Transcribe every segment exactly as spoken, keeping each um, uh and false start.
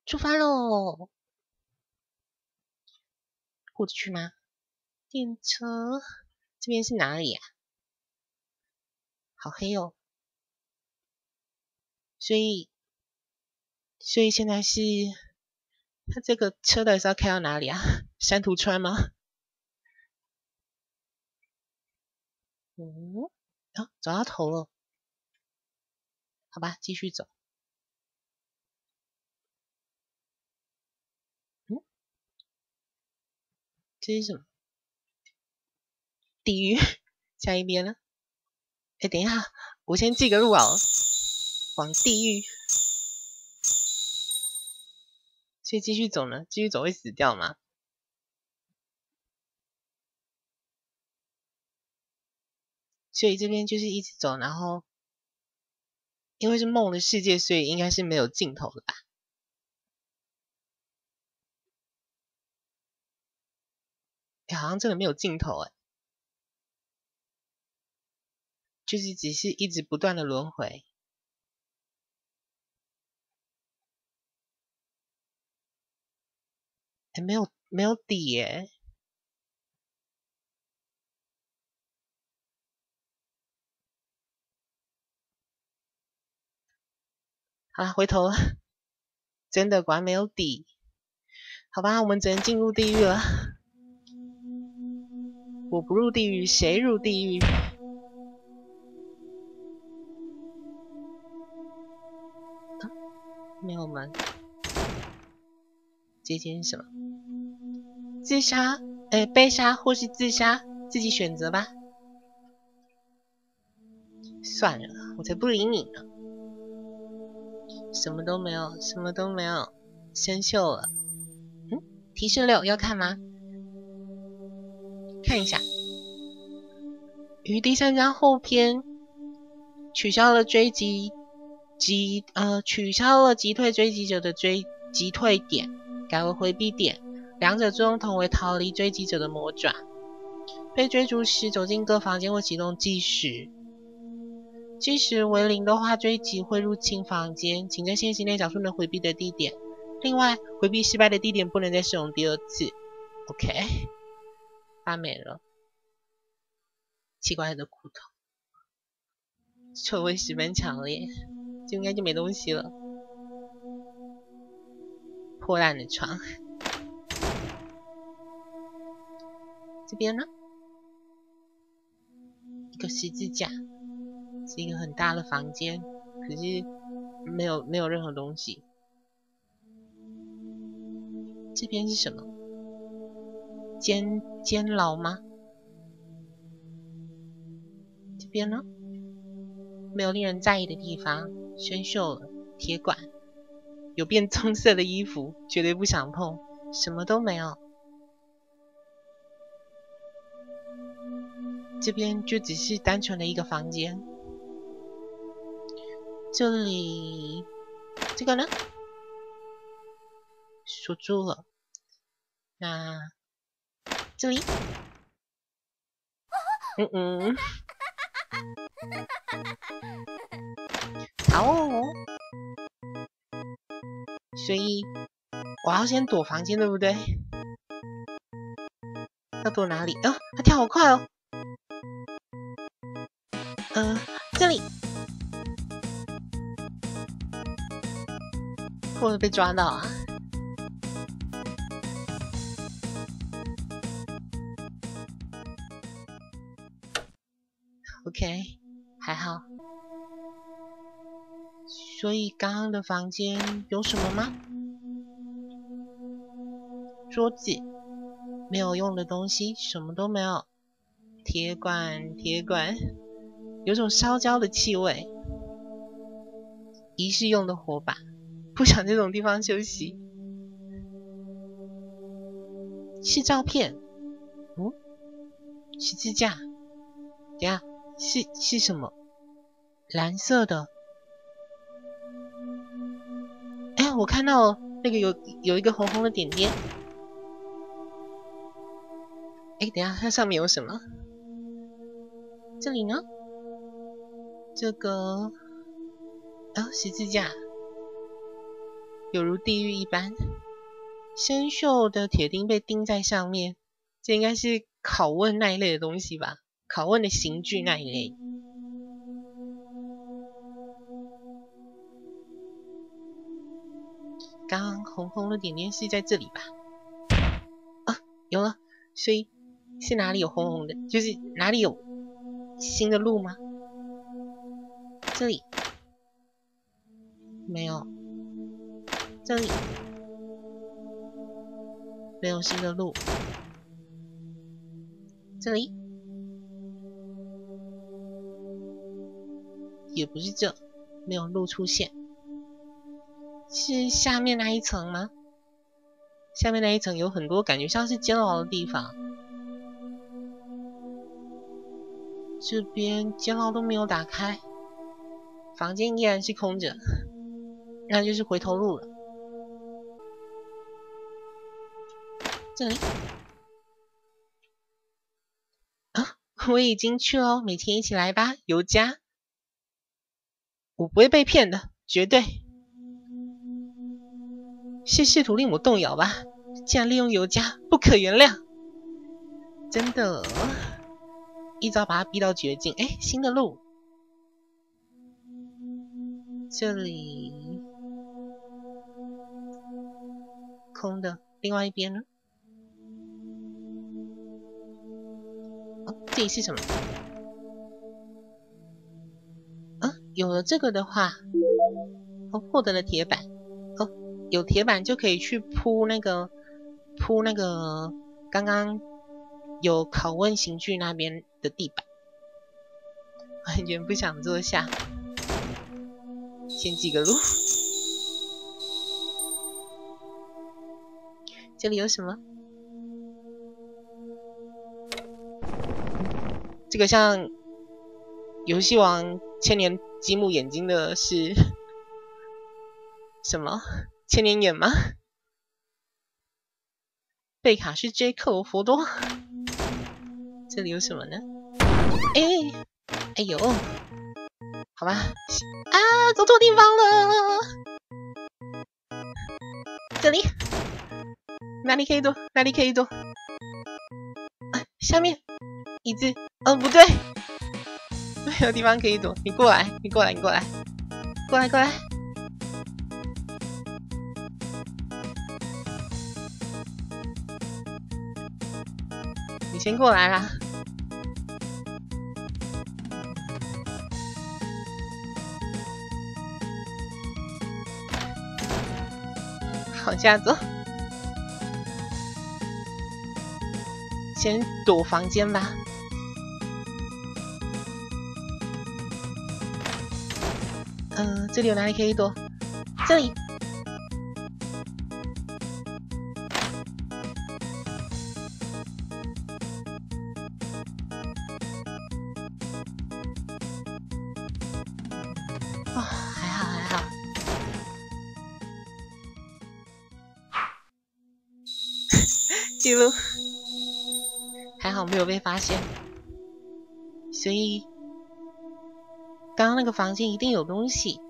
出发喽！过得去吗？电车这边是哪里啊？好黑哦。所以，所以现在是，它这个车到底是要开到哪里啊？山图川吗？嗯，啊，走到头了。好吧，继续走。嗯，这是什么？地狱。下一边呢？哎，等一下，我先记个路啊，往地狱。所以继续走呢？继续走会死掉吗？所以这边就是一直走，然后因为是梦的世界，所以应该是没有尽头的吧？哎，好像真的没有尽头哎，就是只是一直不断的轮回。哎，没有没有底耶。好啦，回头了，真的果然没有底。好吧，我们只能进入地狱了。我不入地狱，谁入地狱？啊，没有门。这间是什么？自杀？哎，被杀或是自杀，自己选择吧。算了，我才不理你呢。什么都没有，什么都没有，生锈了。嗯，提示六要看吗？看一下。于第三章后篇取消了追击击呃取消了击退追击者的追击退点，改为回避点，两者最终同为逃离追击者的魔爪。被追逐时走进各房间或启动计时，计时为零的话，追击会入侵房间，请在线性内找出能回避的地点。另外，回避失败的地点不能再使用第二次。OK， 发霉了，奇怪的骨头，臭味十分强烈，就应该就没东西了。破烂的床，这边呢，一个十字架，是一个很大的房间，可是没有没有任何东西。这边是什么？监监牢吗？这边呢？没有令人在意的地方，生锈了，铁管，有变棕色的衣服，绝对不想碰，什么都没有。这边就只是单纯的一个房间。这里，这个呢？锁住了。那这里，嗯嗯，好哦。所以我要先躲房间，对不对？要躲哪里？哦，他跳好快哦。嗯、呃，这里。会不会被抓到啊？OK， 还好。所以刚刚的房间有什么吗？桌子，没有用的东西，什么都没有。铁管，铁管，有种烧焦的气味。仪式用的火把，不想这种地方休息。是照片，嗯，十字架。等下，是是什么？蓝色的。哎，我看到那个有有一个红红的点点。哎，等下，它上面有什么？这里呢？这个，哦，十字架。 有如地狱一般。生锈的铁钉被钉在上面，这应该是拷问那一类的东西吧？拷问的刑具那一类。刚刚红红的点点是在这里吧？啊，有了，所以是哪里有红红的？就是哪里有新的路吗？这里没有，这里没有新的路，这里也不是这，没有路出现。是下面那一层吗？下面那一层有很多感觉像是监牢的地方。这边监牢都没有打开，房间依然是空着，那就是回头路了。这里啊，我已经去了，每天一起来吧，尤佳。我不会被骗的，绝对。是试图令我动摇吧？竟然利用尤佳，不可原谅！真的，一招把他逼到绝境。哎，新的路，这里空的，另外一边呢？哦，这里是什么？啊，有了这个的话，哦，获得了铁板。哦，有铁板就可以去铺那个铺那个刚刚有拷问刑具那边的地板。完全不想坐下，先记个路。这里有什么？这个像游戏王千年积木眼睛的是什么？千年眼吗？贝卡是 J 克罗佛多。这里有什么呢？哎哎呦，好吧，啊，走错地方了。这里哪里可以躲？哪里可以躲？啊，下面椅子，哦，不对，没有地方可以躲。你过来，你过来，你过来，过来，过来。你先过来啦。往下走，先躲房间吧。嗯、呃，这里有哪里可以躲？这里。哦，还好还好。记录还好没有被发现，所以刚刚那个房间一定有东西。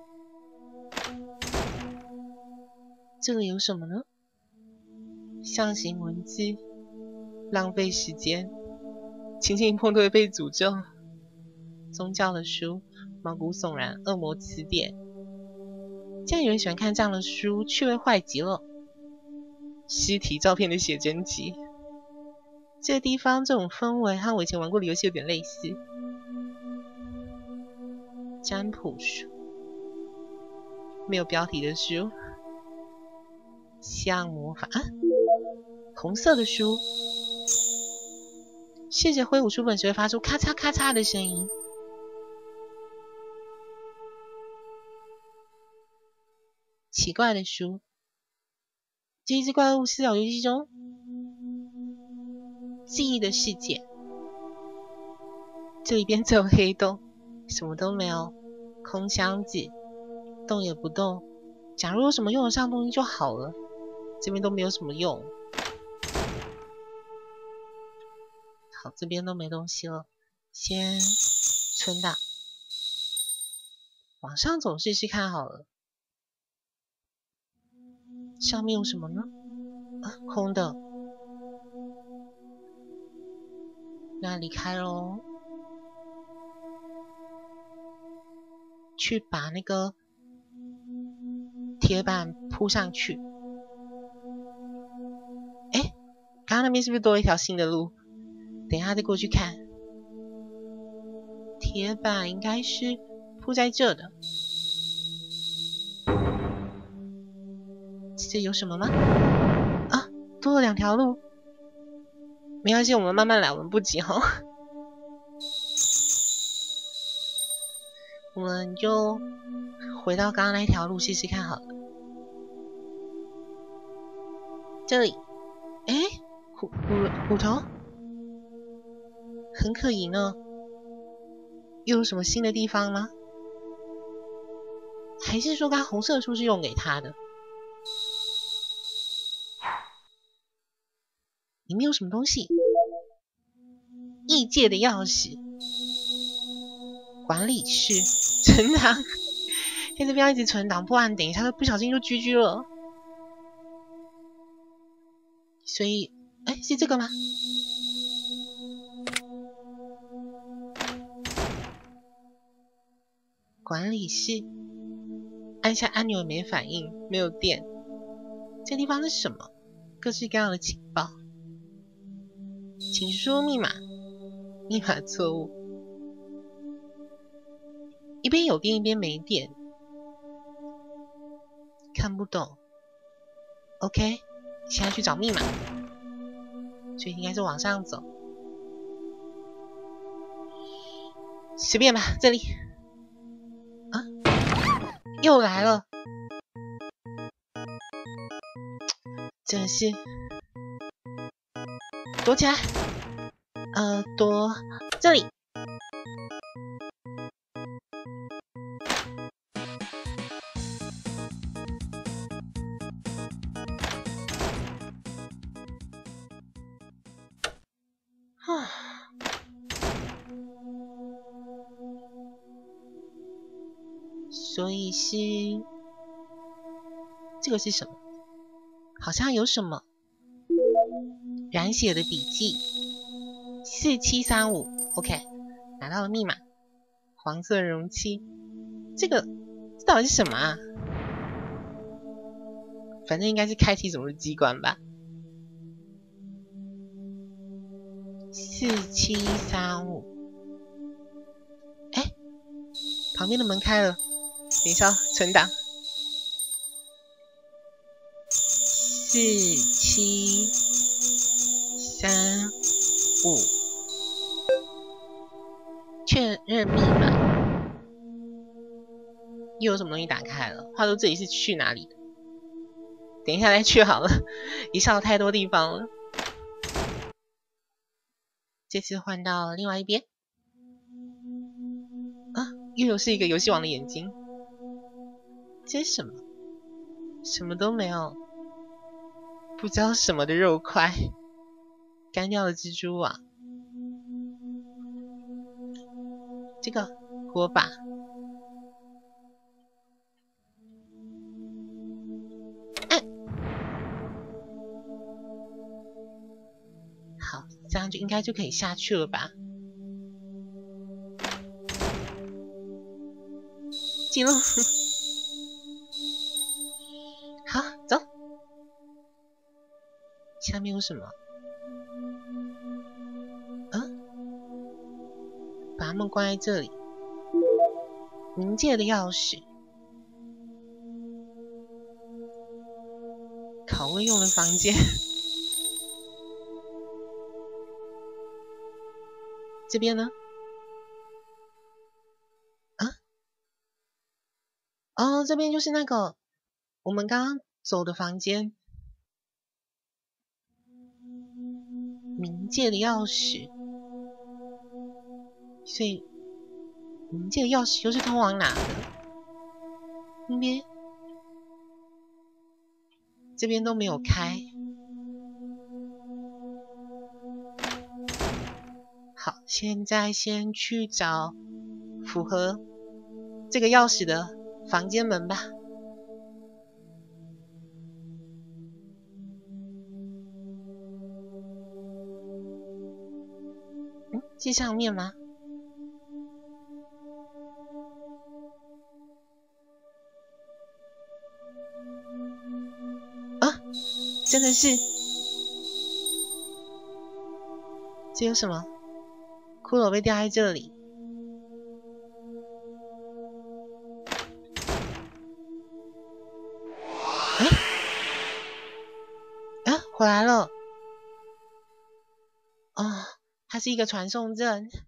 这里有什么呢？象形文字，浪费时间，轻轻一碰都会被诅咒。宗教的书，毛骨悚然，恶魔词典。竟然有人喜欢看这样的书，趣味坏极了。尸体照片的写真集，这个地方这种氛围和我以前玩过的游戏有点类似。占卜书，没有标题的书。像魔法啊，红色的书，试着挥舞书本时会发出咔嚓咔嚓的声音。奇怪的书，这一只怪物撕咬游戏中记忆的世界。这里边只有黑洞，什么都没有，空箱子，动也不动。假如有什么用得上的东西就好了，这边都没有什么用。好，这边都没东西了，先存档，往上走试试看好了。 上面有什么呢？啊，空的。那离开咯，去把那个铁板铺上去。哎，刚刚那边是不是多了一条新的路？等一下再过去看。铁板应该是铺在这的。这有什么吗？啊，多了两条路。没关系，我们慢慢来，我们不急哈。我们就回到刚刚那一条路试试看好了。这里，哎，虎虎虎头，很可疑呢。又有什么新的地方吗？还是说刚红色的树是用给他的？里面有什么东西？异界的钥匙，管理室，存档，在这边要一直存档，不然等一下不小心就 G G 了。所以，哎，是这个吗？管理室，按下按钮也没反应，没有电。这地方是什么？各式各样的情报，请输入密码，密码错误。一边有电一边没电，看不懂。OK， 现在去找密码，所以应该是往上走。随便吧，这里。啊，又来了，真的是躲起来。呃，躲这里。啊，所以是这个是什么？好像有什么染血的笔记，四七三五 ，OK， 拿到了密码，黄色容器，这个这到底是什么啊？反正应该是开启什么机关吧。四七三五，哎，旁边的门开了，等一下存档。四七三五，确认密码。又有什么东西打开了？话说这里是去哪里的？等一下再去好了，一下有太多地方了。这次换到另外一边。啊，又有是一个游戏王的眼睛。这是什么？什么都没有。不知道什么的肉块。干掉的蜘蛛网。这个火把。好，这样就应该就可以下去了吧？进入。好，走。下面有什么？嗯，把他们关在这里。冥界的钥匙。拷问用的房间。这边呢？啊？哦，这边就是那个我们刚刚走的房间。冥界的钥匙，所以冥界的钥匙又是通往哪的？那边这边都没有开。好，现在先去找符合这个钥匙的房间门吧。 是上面吗？啊，真的是。这有什么？骷髅被吊在这里。哎，啊，回来了。哦，它是一个传送阵。